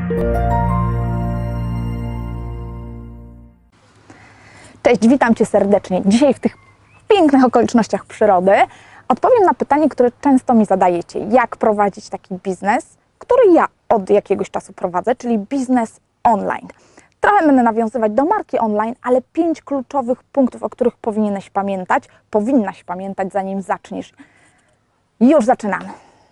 Cześć, witam Cię serdecznie. Dzisiaj w tych pięknych okolicznościach przyrody odpowiem na pytanie, które często mi zadajecie. Jak prowadzić taki biznes, który ja od jakiegoś czasu prowadzę, czyli biznes online. Trochę będę nawiązywać do marki online, ale 5 kluczowych punktów, o których powinnaś pamiętać, zanim zaczniesz. Już zaczynamy.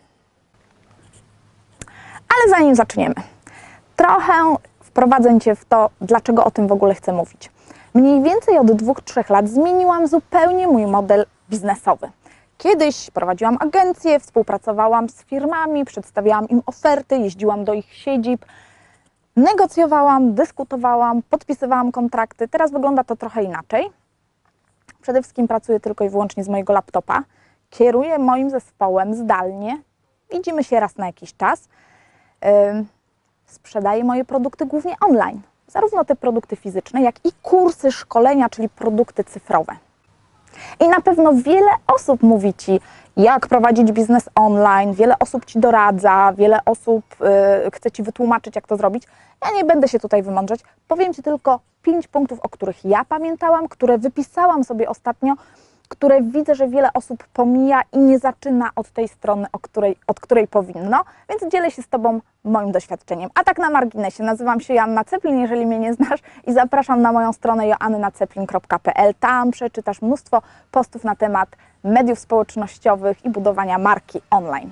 Ale zanim zaczniemy, trochę wprowadzę Cię w to, dlaczego o tym w ogóle chcę mówić. Mniej więcej od 2-3 lat zmieniłam zupełnie mój model biznesowy. Kiedyś prowadziłam agencję, współpracowałam z firmami, przedstawiałam im oferty, jeździłam do ich siedzib, negocjowałam, dyskutowałam, podpisywałam kontrakty. Teraz wygląda to trochę inaczej. Przede wszystkim pracuję tylko i wyłącznie z mojego laptopa. Kieruję moim zespołem zdalnie. Widzimy się raz na jakiś czas. Sprzedaję moje produkty głównie online. Zarówno te produkty fizyczne, jak i kursy, szkolenia, czyli produkty cyfrowe. I na pewno wiele osób mówi Ci, jak prowadzić biznes online, wiele osób Ci doradza, wiele osób chce Ci wytłumaczyć, jak to zrobić. Ja nie będę się tutaj wymądrzeć, powiem Ci tylko 5 punktów, o których ja pamiętałam, które wypisałam sobie ostatnio, które widzę, że wiele osób pomija i nie zaczyna od tej strony, od której powinno, więc dzielę się z Tobą moim doświadczeniem. A tak na marginesie, nazywam się Joanna Ceplin, jeżeli mnie nie znasz, i zapraszam na moją stronę joannaceplin.pl. Tam przeczytasz mnóstwo postów na temat mediów społecznościowych i budowania marki online.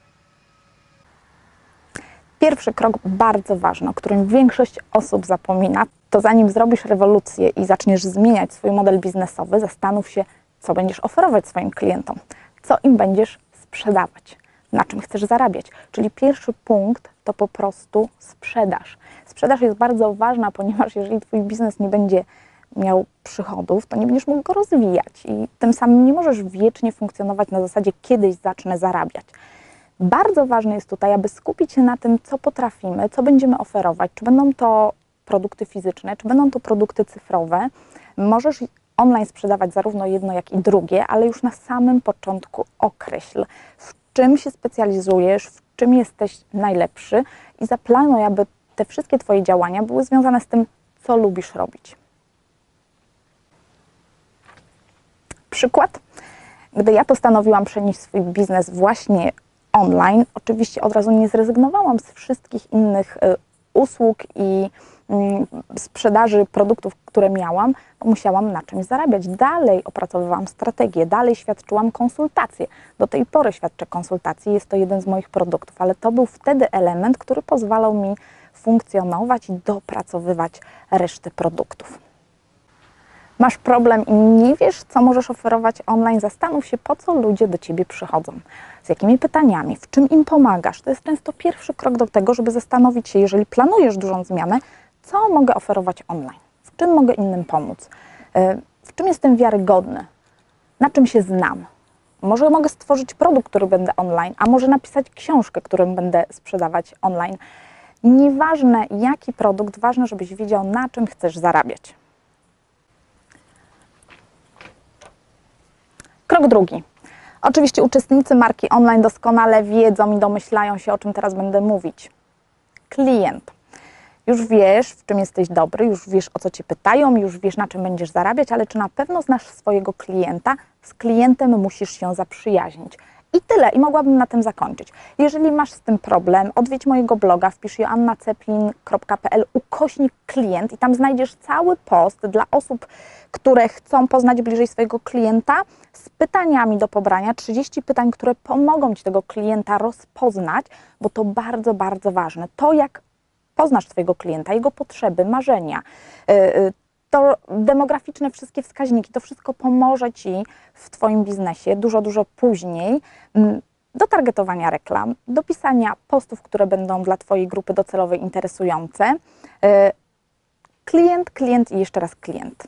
Pierwszy krok bardzo ważny, o którym większość osób zapomina, to zanim zrobisz rewolucję i zaczniesz zmieniać swój model biznesowy, zastanów się, co będziesz oferować swoim klientom, co im będziesz sprzedawać, na czym chcesz zarabiać. Czyli pierwszy punkt to po prostu sprzedaż. Sprzedaż jest bardzo ważna, ponieważ jeżeli Twój biznes nie będzie miał przychodów, to nie będziesz mógł go rozwijać i tym samym nie możesz wiecznie funkcjonować na zasadzie kiedyś zacznę zarabiać. Bardzo ważne jest tutaj, aby skupić się na tym, co potrafimy, co będziemy oferować, czy będą to produkty fizyczne, czy będą to produkty cyfrowe. Możesz online sprzedawać zarówno jedno, jak i drugie, ale już na samym początku określ, w czym się specjalizujesz, w czym jesteś najlepszy i zaplanuj, aby te wszystkie Twoje działania były związane z tym, co lubisz robić. Przykład. Gdy ja postanowiłam przenieść swój biznes właśnie online, oczywiście od razu nie zrezygnowałam z wszystkich innych usług i sprzedaży produktów, które miałam, bo musiałam na czymś zarabiać. Dalej opracowywałam strategię, dalej świadczyłam konsultacje. Do tej pory świadczę konsultacje, jest to jeden z moich produktów, ale to był wtedy element, który pozwalał mi funkcjonować i dopracowywać resztę produktów. Masz problem i nie wiesz, co możesz oferować online, zastanów się, po co ludzie do Ciebie przychodzą, z jakimi pytaniami, w czym im pomagasz. To jest często pierwszy krok do tego, żeby zastanowić się, jeżeli planujesz dużą zmianę, co mogę oferować online, w czym mogę innym pomóc, w czym jestem wiarygodny, na czym się znam. Może mogę stworzyć produkt, który będę online, a może napisać książkę, którą będę sprzedawać online. Nieważne jaki produkt, ważne, żebyś wiedział, na czym chcesz zarabiać. Krok drugi. Oczywiście uczestnicy marki online doskonale wiedzą i domyślają się, o czym teraz będę mówić. Klient. Już wiesz, w czym jesteś dobry, już wiesz, o co Cię pytają, już wiesz, na czym będziesz zarabiać, ale czy na pewno znasz swojego klienta? Z klientem musisz się zaprzyjaźnić. I tyle. I mogłabym na tym zakończyć. Jeżeli masz z tym problem, odwiedź mojego bloga, wpisz joannaceplin.pl/klient i tam znajdziesz cały post dla osób, które chcą poznać bliżej swojego klienta z pytaniami do pobrania. 30 pytań, które pomogą Ci tego klienta rozpoznać, bo to bardzo, bardzo ważne. To, jak poznasz swojego klienta, jego potrzeby, marzenia, to demograficzne wszystkie wskaźniki, to wszystko pomoże Ci w Twoim biznesie dużo, dużo później do targetowania reklam, do pisania postów, które będą dla Twojej grupy docelowej interesujące. Klient i jeszcze raz klient.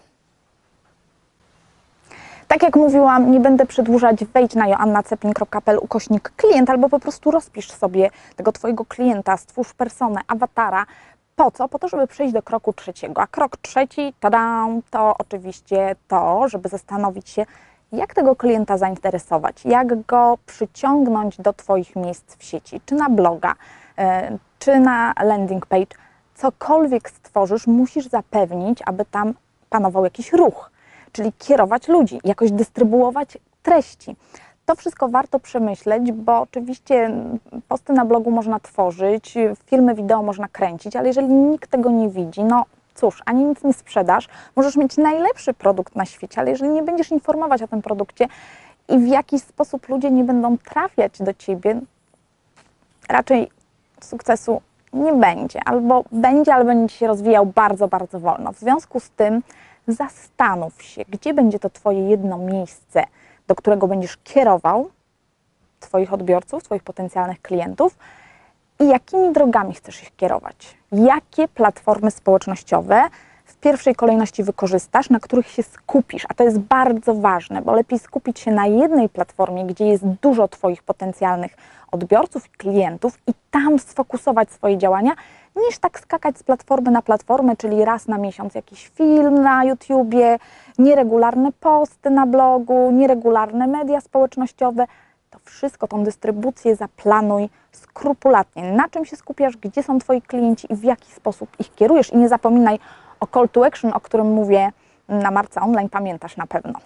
Tak jak mówiłam, nie będę przedłużać, wejdź na joannaceplin.pl/klient albo po prostu rozpisz sobie tego Twojego klienta, stwórz personę, awatara. Po co? Po to, żeby przejść do kroku trzeciego. A krok trzeci, to oczywiście to, żeby zastanowić się, jak tego klienta zainteresować, jak go przyciągnąć do Twoich miejsc w sieci, czy na bloga, czy na landing page, cokolwiek stworzysz, musisz zapewnić, aby tam panował jakiś ruch, czyli kierować ludzi, jakoś dystrybuować treści. To wszystko warto przemyśleć, bo oczywiście posty na blogu można tworzyć, filmy wideo można kręcić, ale jeżeli nikt tego nie widzi, no cóż, ani nic nie sprzedasz, możesz mieć najlepszy produkt na świecie, ale jeżeli nie będziesz informować o tym produkcie i w jakiś sposób ludzie nie będą trafiać do Ciebie, raczej sukcesu nie będzie. Albo będzie, ale będzie się rozwijał bardzo, bardzo wolno. W związku z tym zastanów się, gdzie będzie to Twoje jedno miejsce, do którego będziesz kierował Twoich odbiorców, Twoich potencjalnych klientów i jakimi drogami chcesz ich kierować. Jakie platformy społecznościowe w pierwszej kolejności wykorzystasz, na których się skupisz, a to jest bardzo ważne, bo lepiej skupić się na jednej platformie, gdzie jest dużo Twoich potencjalnych odbiorców i klientów i tam sfokusować swoje działania, niż tak skakać z platformy na platformę, czyli raz na miesiąc jakiś film na YouTubie, nieregularne posty na blogu, nieregularne media społecznościowe. To wszystko, tą dystrybucję zaplanuj skrupulatnie. Na czym się skupiasz, gdzie są Twoi klienci i w jaki sposób ich kierujesz. I nie zapominaj o call to action, o którym mówię na Marce Online, pamiętasz na pewno.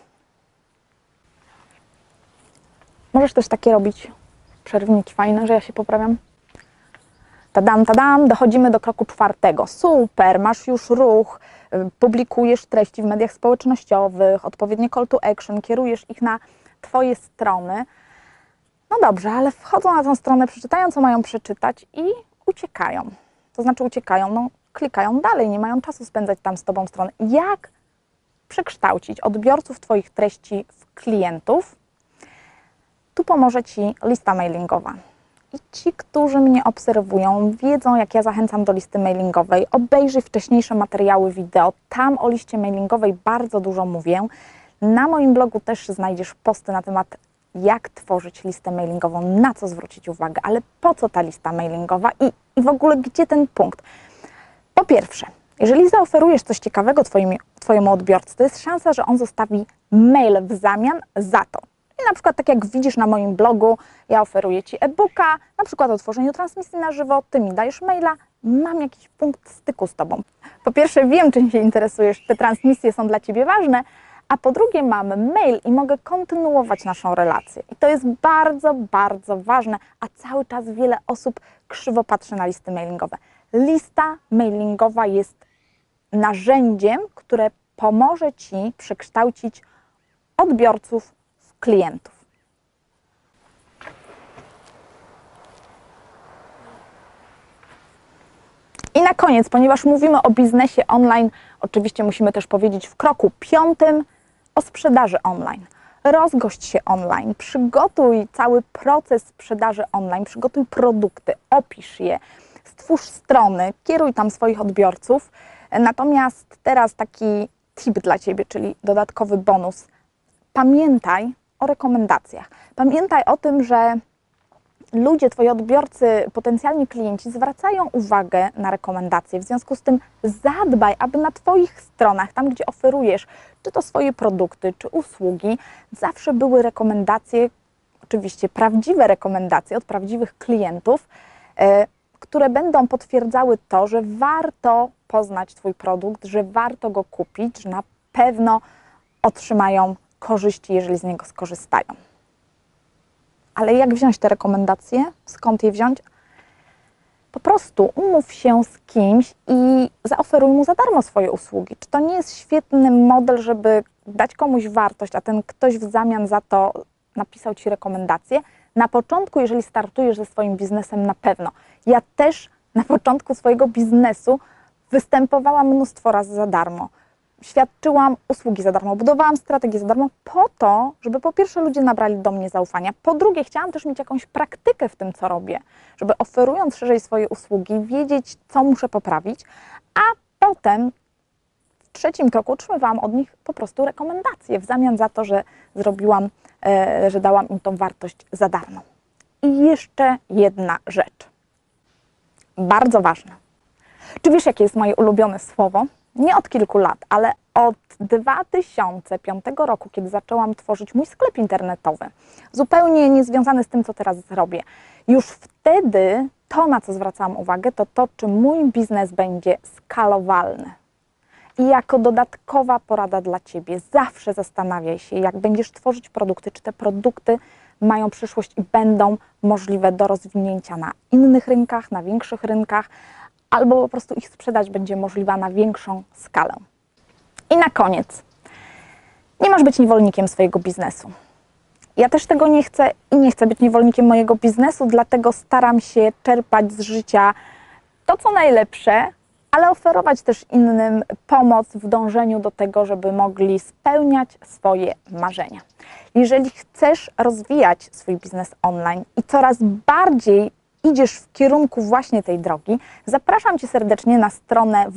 Możesz też takie robić przerwniki fajne, że ja się poprawiam. Tadam, tadam, dochodzimy do kroku 4. Super, masz już ruch, publikujesz treści w mediach społecznościowych, odpowiednie call to action, kierujesz ich na Twoje strony. No dobrze, ale wchodzą na tę stronę, przeczytają, co mają przeczytać i uciekają. To znaczy uciekają, no klikają dalej, nie mają czasu spędzać tam z Tobą strony. Jak przekształcić odbiorców Twoich treści w klientów? Tu pomoże Ci lista mailingowa. I ci, którzy mnie obserwują, wiedzą, jak ja zachęcam do listy mailingowej. Obejrzyj wcześniejsze materiały wideo. Tam o liście mailingowej bardzo dużo mówię. Na moim blogu też znajdziesz posty na temat, jak tworzyć listę mailingową, na co zwrócić uwagę, ale po co ta lista mailingowa i w ogóle gdzie ten punkt. Po pierwsze, jeżeli zaoferujesz coś ciekawego Twojemu odbiorcy, to jest szansa, że on zostawi mail w zamian za to. I na przykład, tak jak widzisz na moim blogu, ja oferuję Ci e-booka, na przykład o tworzeniu transmisji na żywo, Ty mi dajesz maila, mam jakiś punkt styku z Tobą. Po pierwsze, wiem, czym się interesujesz, te transmisje są dla Ciebie ważne, a po drugie, mam mail i mogę kontynuować naszą relację. I to jest bardzo, bardzo ważne, a cały czas wiele osób krzywo patrzy na listy mailingowe. Lista mailingowa jest narzędziem, które pomoże Ci przekształcić odbiorców w klientów. I na koniec, ponieważ mówimy o biznesie online, oczywiście musimy też powiedzieć w kroku 5 o sprzedaży online. Rozgość się online, przygotuj cały proces sprzedaży online, przygotuj produkty, opisz je, stwórz strony, kieruj tam swoich odbiorców. Natomiast teraz taki tip dla Ciebie, czyli dodatkowy bonus. Pamiętaj o rekomendacjach. Pamiętaj o tym, że ludzie, Twoi odbiorcy, potencjalni klienci zwracają uwagę na rekomendacje. W związku z tym zadbaj, aby na Twoich stronach, tam gdzie oferujesz, czy to swoje produkty, czy usługi, zawsze były rekomendacje, oczywiście prawdziwe rekomendacje od prawdziwych klientów, które będą potwierdzały to, że warto poznać Twój produkt, że warto go kupić, że na pewno otrzymają korzyści, jeżeli z niego skorzystają. Ale jak wziąć te rekomendacje? Skąd je wziąć? Po prostu umów się z kimś i zaoferuj mu za darmo swoje usługi. Czy to nie jest świetny model, żeby dać komuś wartość, a ten ktoś w zamian za to napisał Ci rekomendacje? Na początku, jeżeli startujesz ze swoim biznesem, na pewno. Ja też na początku swojego biznesu występowałam mnóstwo razy za darmo. Świadczyłam usługi za darmo, budowałam strategię za darmo po to, żeby po pierwsze ludzie nabrali do mnie zaufania, po drugie chciałam też mieć jakąś praktykę w tym, co robię, żeby oferując szerzej swoje usługi, wiedzieć, co muszę poprawić, a potem w 3. kroku otrzymywałam od nich po prostu rekomendacje w zamian za to, że zrobiłam, że dałam im tą wartość za darmo. I jeszcze jedna rzecz, bardzo ważna. Czy wiesz, jakie jest moje ulubione słowo? Nie od kilku lat, ale od 2005 roku, kiedy zaczęłam tworzyć mój sklep internetowy, zupełnie niezwiązany z tym, co teraz robię. Już wtedy to, na co zwracałam uwagę, to to, czy mój biznes będzie skalowalny. I jako dodatkowa porada dla Ciebie, zawsze zastanawiaj się, jak będziesz tworzyć produkty, czy te produkty mają przyszłość i będą możliwe do rozwinięcia na innych rynkach, na większych rynkach, albo po prostu ich sprzedaż będzie możliwa na większą skalę. I na koniec, nie masz być niewolnikiem swojego biznesu. Ja też tego nie chcę i nie chcę być niewolnikiem mojego biznesu, dlatego staram się czerpać z życia to, co najlepsze, ale oferować też innym pomoc w dążeniu do tego, żeby mogli spełniać swoje marzenia. Jeżeli chcesz rozwijać swój biznes online i coraz bardziej idziesz w kierunku właśnie tej drogi, zapraszam Cię serdecznie na stronę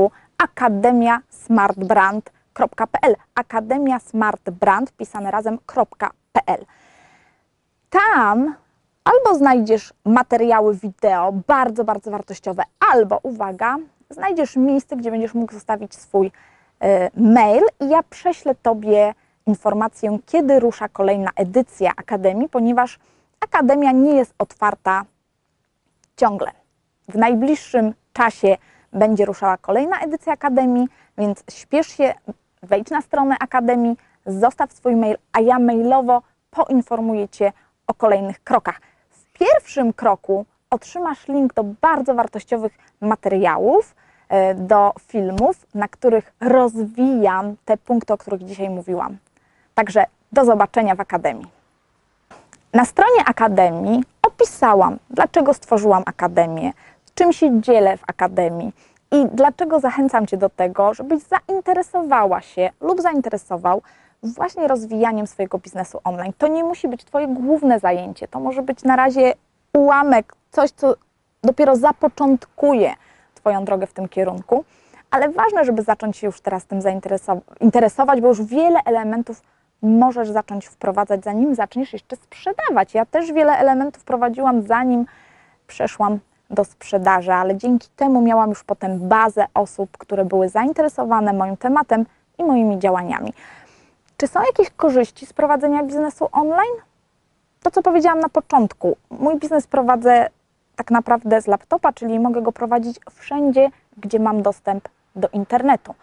www.akademiasmartbrand.pl akademiasmartbrand, pisane razem.pl. Tam albo znajdziesz materiały wideo bardzo, bardzo wartościowe, albo, uwaga, znajdziesz miejsce, gdzie będziesz mógł zostawić swój mail i ja prześlę Tobie informację, kiedy rusza kolejna edycja Akademii, ponieważ Akademia nie jest otwarta ciągle. W najbliższym czasie będzie ruszała kolejna edycja Akademii, więc śpiesz się, wejdź na stronę Akademii, zostaw swój mail, a ja mailowo poinformuję Cię o kolejnych krokach. W pierwszym kroku otrzymasz link do bardzo wartościowych materiałów, do filmów, na których rozwijam te punkty, o których dzisiaj mówiłam. Także do zobaczenia w Akademii. Na stronie Akademii opisałam, dlaczego stworzyłam Akademię, czym się dzielę w Akademii i dlaczego zachęcam Cię do tego, żebyś zainteresowała się lub zainteresował właśnie rozwijaniem swojego biznesu online. To nie musi być Twoje główne zajęcie, to może być na razie ułamek, coś, co dopiero zapoczątkuje Twoją drogę w tym kierunku, ale ważne, żeby zacząć się już teraz tym interesować, bo już wiele elementów możesz zacząć wprowadzać, zanim zaczniesz jeszcze sprzedawać. Ja też wiele elementów prowadziłam, zanim przeszłam do sprzedaży, ale dzięki temu miałam już potem bazę osób, które były zainteresowane moim tematem i moimi działaniami. Czy są jakieś korzyści z prowadzenia biznesu online? To, co powiedziałam na początku. Mój biznes prowadzę tak naprawdę z laptopa, czyli mogę go prowadzić wszędzie, gdzie mam dostęp do internetu.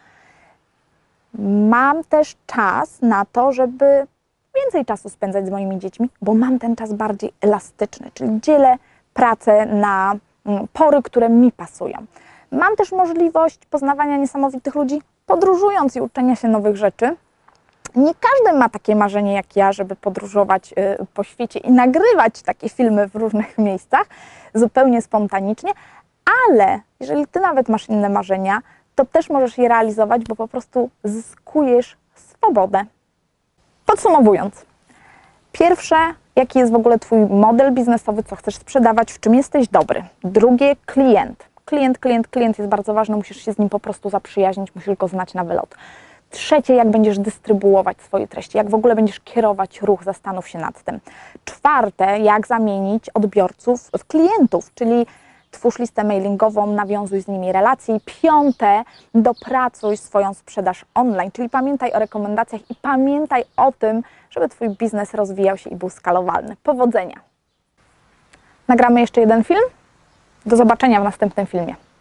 Mam też czas na to, żeby więcej czasu spędzać z moimi dziećmi, bo mam ten czas bardziej elastyczny, czyli dzielę pracę na pory, które mi pasują. Mam też możliwość poznawania niesamowitych ludzi, podróżując i uczenia się nowych rzeczy. Nie każdy ma takie marzenie jak ja, żeby podróżować po świecie i nagrywać takie filmy w różnych miejscach, zupełnie spontanicznie, ale jeżeli Ty nawet masz inne marzenia, to też możesz je realizować, bo po prostu zyskujesz swobodę. Podsumowując, pierwsze, jaki jest w ogóle Twój model biznesowy, co chcesz sprzedawać, w czym jesteś dobry. Drugie, klient. Klient jest bardzo ważny, musisz się z nim po prostu zaprzyjaźnić, musisz go znać na wylot. Trzecie, jak będziesz dystrybuować swoje treści, jak w ogóle będziesz kierować ruch, zastanów się nad tym. Czwarte, jak zamienić odbiorców w klientów, czyli twórz listę mailingową, nawiązuj z nimi relacje. I piąte, dopracuj swoją sprzedaż online, czyli pamiętaj o rekomendacjach i pamiętaj o tym, żeby Twój biznes rozwijał się i był skalowalny. Powodzenia! Nagramy jeszcze jeden film. Do zobaczenia w następnym filmie.